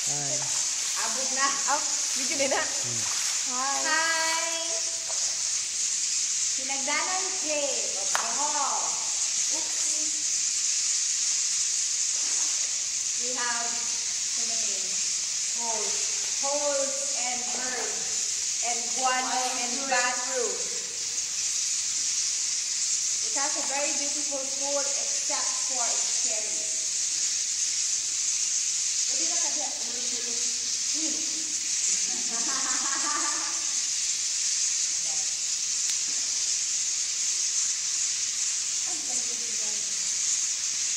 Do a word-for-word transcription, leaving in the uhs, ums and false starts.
Hi. Abog na. Oh, video din na. Hmm. Hi. Hi. Hinagdanan Cave of Bohol. Oopsie. We have so many holes. Holes and birds. And guano and bathroom. It has a very beautiful pool except for its cherry. Pwede na kasi